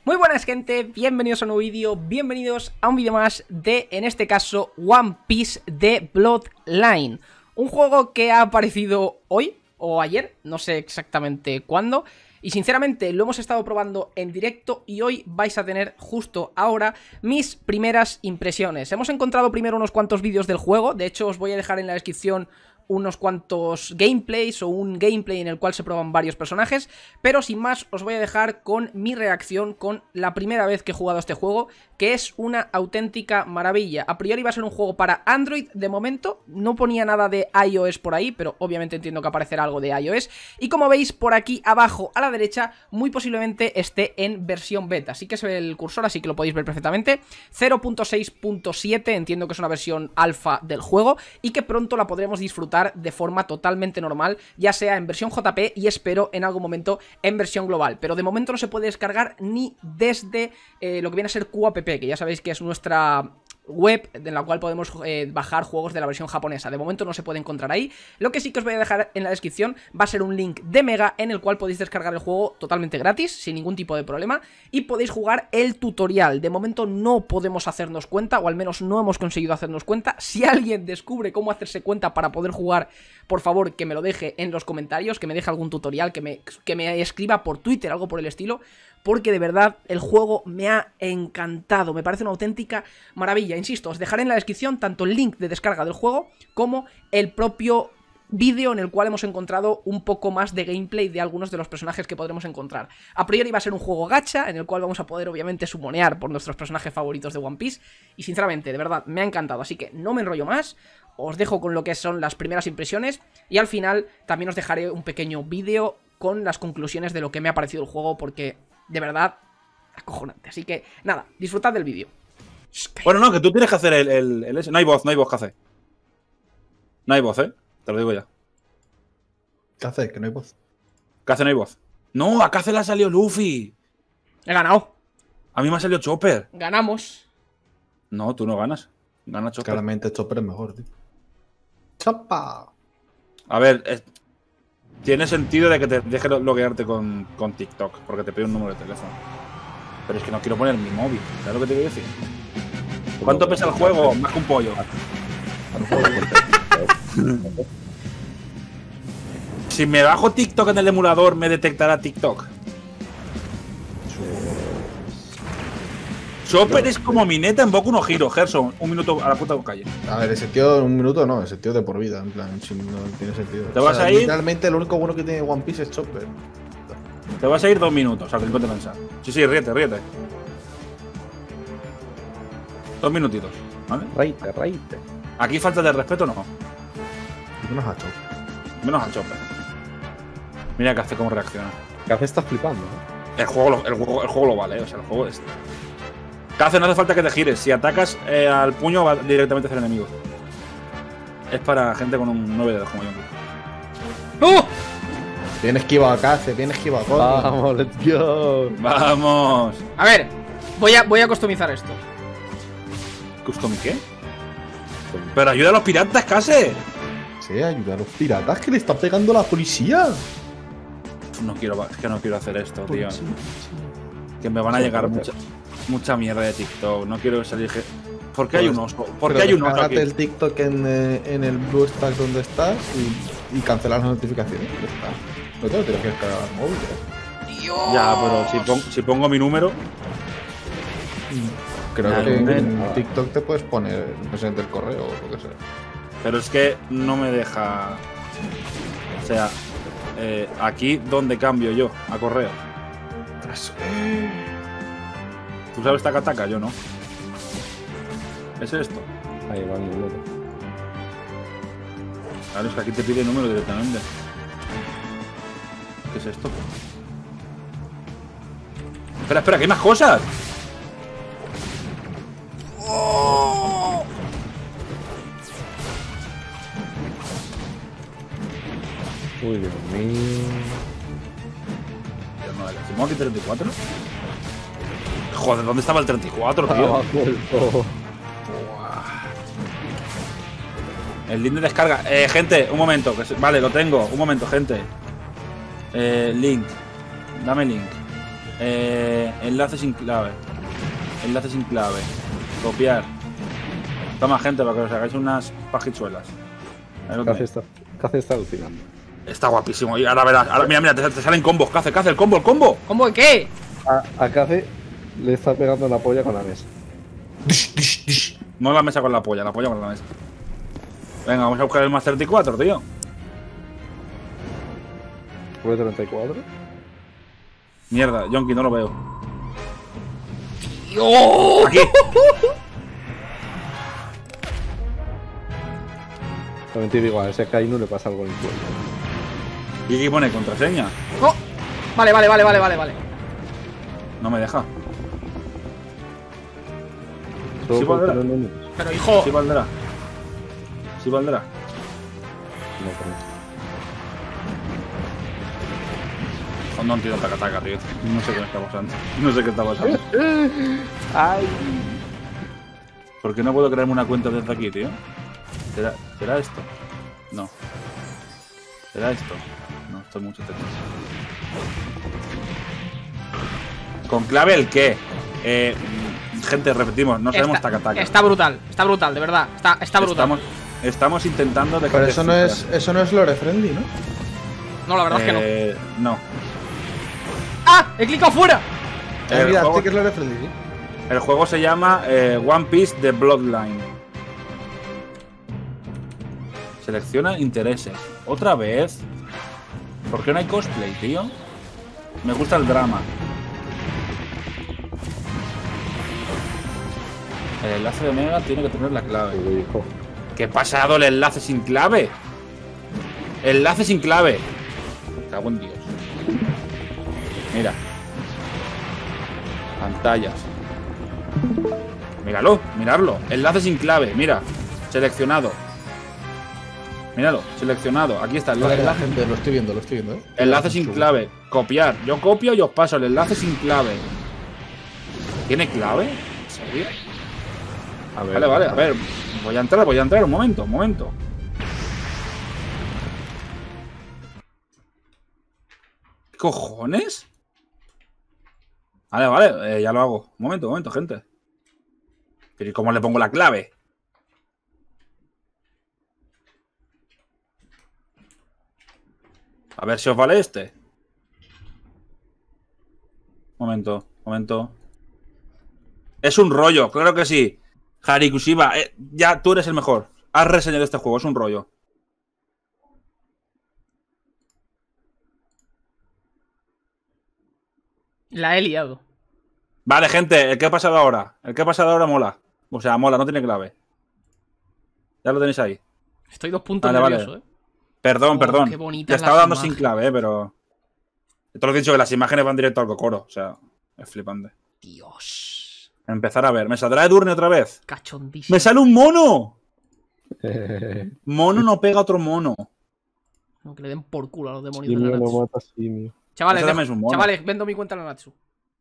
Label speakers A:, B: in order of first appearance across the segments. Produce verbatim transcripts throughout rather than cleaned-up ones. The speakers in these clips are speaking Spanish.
A: Muy buenas gente, bienvenidos a un nuevo vídeo, bienvenidos a un vídeo más de, en este caso, One Piece The Bloodline. Un juego que ha aparecido hoy o ayer, no sé exactamente cuándo. Y sinceramente lo hemos estado probando en directo y hoy vais a tener justo ahora mis primeras impresiones. Hemos encontrado primero unos cuantos vídeos del juego, de hecho os voy a dejar en la descripción unos cuantos gameplays o un gameplay en el cual se prueban varios personajes, pero sin más os voy a dejar con mi reacción con la primera vez que he jugado a este juego, que es una auténtica maravilla. A priori va a ser un juego para Android de momento, no ponía nada de iOS por ahí, pero obviamente entiendo que aparecerá algo de iOS, y como veis por aquí abajo a la derecha, muy posiblemente esté en versión beta, así que se ve el cursor, así que lo podéis ver perfectamente. Cero punto seis punto siete, entiendo que es una versión alfa del juego, y que pronto la podremos disfrutar de forma totalmente normal, ya sea en versión J P y espero en algún momento en versión global, pero de momento no se puede descargar ni desde eh, lo que viene a ser Q A P P, que ya sabéis que es nuestra web en la cual podemos eh, bajar juegos de la versión japonesa. De momento no se puede encontrar ahí. Lo que sí que os voy a dejar en la descripción va a ser un link de Mega en el cual podéis descargar el juego totalmente gratis, sin ningún tipo de problema, y podéis jugar el tutorial. De momento no podemos hacernos cuenta, o al menos no hemos conseguido hacernos cuenta. Si alguien descubre cómo hacerse cuenta para poder jugar, por favor que me lo deje en los comentarios, que me deje algún tutorial, que me, que me escriba por Twitter, algo por el estilo, porque de verdad el juego me ha encantado, me parece una auténtica maravilla. Insisto, os dejaré en la descripción tanto el link de descarga del juego como el propio vídeo en el cual hemos encontrado un poco más de gameplay de algunos de los personajes que podremos encontrar. A priori va a ser un juego gacha, en el cual vamos a poder obviamente sumonear por nuestros personajes favoritos de One Piece, y sinceramente, de verdad, me ha encantado, así que no me enrollo más, os dejo con lo que son las primeras impresiones, y al final también os dejaré un pequeño vídeo con las conclusiones de lo que me ha parecido el juego, porque de verdad, acojonante. Así que, nada, disfrutad del vídeo.
B: Bueno, no, que tú tienes que hacer el, el, el ese. No hay voz, no hay voz que hacer. No hay voz, ¿eh? Te lo digo ya.
C: ¿Qué hace? Que no hay voz.
B: ¿Qué hace? No hay voz. No, a Cace le ha salido Luffy.
A: He ganado.
B: A mí me ha salido Chopper.
A: Ganamos.
B: No, tú no ganas. Gana Chopper.
C: Claramente Chopper es mejor, tío. ¡Chapa!
B: A ver, es... tiene sentido de que te dejes loguearte con, con TikTok, porque te pide un número de teléfono. Pero es que no quiero poner mi móvil, ¿sabes lo que te quiero decir? ¿Cuánto pesa el juego? Más que un pollo. Si me bajo TikTok en el emulador, ¿me detectará TikTok? Chopper es como Mineta en Boku no Hero, Gerson. Un minuto a la puta calle.
C: A ver, ese tío, un minuto no, ese tío de por vida, en plan, si no tiene sentido.
B: ¿Te vas a ir?
C: Realmente lo único bueno que tiene One Piece es Chopper.
B: Te vas a ir dos minutos, al que te pensar. Sí, sí, ríete, ríete. Dos minutitos, ¿vale?
D: Reite, reite.
B: Aquí falta de respeto, no.
C: Menos a Chopper.
B: Menos al Chopper. Mira que hace cómo reacciona.
D: Cace está flipando, ¿eh?
B: El juego, lo, el, juego, el juego lo vale, o sea, el juego es... Cace, no hace falta que te gires. Si atacas eh, al puño, va directamente hacia el enemigo. Es para gente con un nueve dedos como yo.
A: ¡Oh!
C: Bien esquiva a Cace, bien esquiva a Coño.
D: Vamos, let's go.
B: ¡Vamos!
A: A ver, voy a, voy a customizar esto.
B: ¿Custom qué? Pero ayuda a los piratas, Case.
C: Sí, ayuda a los piratas que le está pegando la policía.
B: No quiero, es que no quiero hacer esto, tío.
C: Policía,
B: Que me van a llegar mucha, mucha mierda de TikTok. No quiero salir. ¿Por qué hay un oso? ¿Por qué hay un oso aquí?
C: Descárgate el TikTok en, eh, en el Blue Stack donde estás y, y cancelar las notificaciones. Ya está. No te lo tienes que descargar al móvil, ¿eh?
A: Dios.
B: Ya, pero si, pon, si pongo mi número.
C: Creo
B: Nah,
C: que
B: no,
C: en
B: no.
C: TikTok te puedes poner el presidente del correo o lo que sea.
B: Pero es que no me deja. O sea, eh, aquí donde cambio yo a correo. ¿Tú sabes Takataka? Yo no. ¿Es esto?
D: Ahí va el número.
B: Claro, es que aquí te pide el número directamente. ¿Qué es esto? Espera, espera, que hay más cosas.
D: Uy, Dios mío.
B: Pero no, ¿decimos aquí treinta y cuatro? Joder, ¿dónde estaba el treinta y cuatro, tío?
D: Abajo el todo.
B: El link de descarga. Eh, gente, un momento. Que se... Vale, lo tengo. Un momento, gente. Eh, link. Dame link. Eh, enlace sin clave. Enlace sin clave. Copiar. Toma, gente, para que os hagáis unas pajichuelas. Ahí lo
D: Cace
B: tenéis.
D: está, Cace está alucinando.
B: Está guapísimo. Y ahora verás. Ahora, mira, mira, te, te salen combos. Cace, cace, el combo, el combo.
A: ¿Cómo de qué?
D: A, a Cace le está pegando la polla con la mesa.
B: No la mesa con la polla, la polla con la mesa. Venga, vamos a buscar el más treinta y cuatro, tío.
D: ¿Fue treinta y cuatro?
B: Mierda, Yonki, no lo veo.
A: ¡Dios!
B: Aquí.
D: También te digo, a ese Kainu le pasa algo en el cuello.
B: Y aquí pone contraseña.
A: Oh. Vale, vale, vale, vale, vale, vale.
B: No me deja.
D: Solo
B: Sí,
D: por
B: valdrá.
D: tener números.
A: Pero hijo.
B: Sí valdrá. Sí valdrá.
D: No creo.
B: No entiendo taca-taca, tío. No sé qué me está pasando. No sé qué está pasando.
D: Ay.
B: ¿Por qué no puedo crearme una cuenta desde aquí, tío? ¿Será, ¿será esto? No. ¿Será esto? No, esto es mucho texto. ¿Con clave el qué? Eh, gente, repetimos, no sabemos
A: Está,
B: taca-taca.
A: está brutal, está brutal, de verdad. Está, está brutal.
B: Estamos, estamos intentando de que
C: Pero
B: te
C: eso no es,
B: sufra.
C: eso no es lore friendly, ¿no?
A: No, la verdad es que no.
B: Eh, no.
A: ¡Ah! ¡He clicado fuera!
C: Eh,
B: El
C: mira,
B: juego-
C: este que es lore friendly, ¿sí?
B: El juego se llama eh, One Piece The Bloodline. Selecciona intereses. ¿Otra vez? ¿Por qué no hay cosplay, tío? Me gusta el drama. El enlace de Omega tiene que tener la clave.
D: Hijo.
B: ¿Qué pasado el enlace sin clave? Enlace sin clave. Me cago en Dios. Mira. Pantallas. Míralo, mirarlo. Enlace sin clave, mira. Seleccionado. Míralo, seleccionado. Aquí está el
C: Vale, la
B: enlace.
C: gente, lo estoy viendo, lo estoy viendo, ¿eh?
B: Enlace sin clave. Copiar. Yo copio y os paso el enlace sin clave. ¿Tiene clave? ¿En serio?
D: A ver.
B: Vale, vale, a ver. Voy a entrar, voy a entrar. Un momento, un momento. ¿Qué cojones? Vale, vale, eh, ya lo hago. Un momento, un momento, gente. Pero ¿y cómo le pongo la clave? A ver si os vale este. Momento, momento. Es un rollo, claro que sí. Harikushiba, eh, ya tú eres el mejor. Has reseñado este juego, es un rollo.
A: La he liado.
B: Vale, gente, el que ha pasado ahora. El que ha pasado ahora mola. O sea, mola, no tiene clave. Ya lo tenéis ahí.
A: Estoy dos puntos
B: Vale, vale.
A: nervioso, eh.
B: Perdón,
A: Oh,
B: perdón.
A: qué bonitas
B: Te estaba
A: las
B: dando sin
A: imágenes.
B: clave, eh, pero. Te lo he dicho que las imágenes van directo al cocoro. O sea, es flipante.
A: Dios.
B: Empezar a ver. ¿Me saldrá Edurne otra vez?
A: Cachondísimo.
B: ¡Me sale un mono!
D: Eh,
B: Mono no pega a otro mono.
A: No, que le den por culo a los demonios de
D: simio
A: la
D: no
A: Natsu.
D: mata simio.
A: Chavales,
B: Ese
A: dejo-
B: también es un mono.
A: chavales, vendo mi cuenta en la Natsu.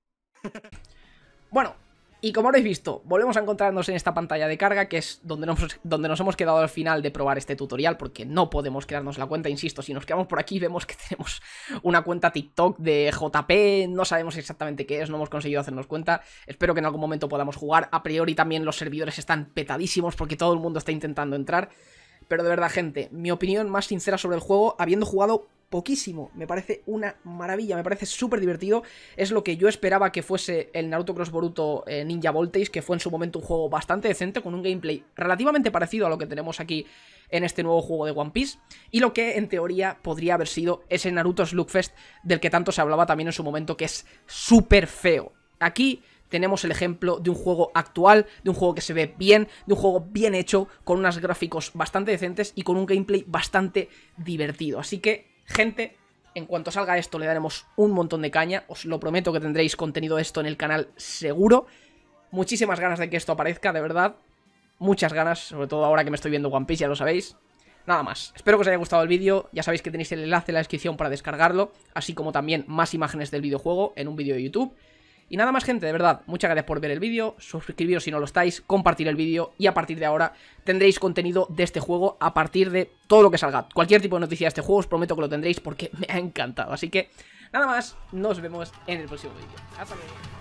A: Bueno, y como habréis visto, volvemos a encontrarnos en esta pantalla de carga, que es donde nos, donde nos hemos quedado al final de probar este tutorial, porque no podemos quedarnos la cuenta, insisto, si nos quedamos por aquí vemos que tenemos una cuenta TikTok de J P, no sabemos exactamente qué es, no hemos conseguido hacernos cuenta, espero que en algún momento podamos jugar, a priori también los servidores están petadísimos porque todo el mundo está intentando entrar, pero de verdad, gente, mi opinión más sincera sobre el juego, habiendo jugado poquísimo, me parece una maravilla, me parece súper divertido, es lo que yo esperaba que fuese el Naruto Cross Boruto eh, Ninja Voltage, que fue en su momento un juego bastante decente, con un gameplay relativamente parecido a lo que tenemos aquí en este nuevo juego de One Piece, y lo que en teoría podría haber sido ese Naruto Slugfest del que tanto se hablaba también en su momento, que es súper feo. Aquí tenemos el ejemplo de un juego actual, de un juego que se ve bien, de un juego bien hecho, con unos gráficos bastante decentes y con un gameplay bastante divertido. Así que, gente, en cuanto salga esto le daremos un montón de caña, os lo prometo que tendréis contenido de esto en el canal seguro. Muchísimas ganas de que esto aparezca, de verdad. Muchas ganas, sobre todo ahora que me estoy viendo One Piece, ya lo sabéis. Nada más, espero que os haya gustado el vídeo, ya sabéis que tenéis el enlace en la descripción para descargarlo, así como también más imágenes del videojuego en un vídeo de YouTube. Y nada más, gente, de verdad, muchas gracias por ver el vídeo, suscribiros si no lo estáis, compartir el vídeo y a partir de ahora tendréis contenido de este juego a partir de todo lo que salga. Cualquier tipo de noticia de este juego os prometo que lo tendréis porque me ha encantado, así que Nada más, nos vemos en el próximo vídeo. Hasta luego.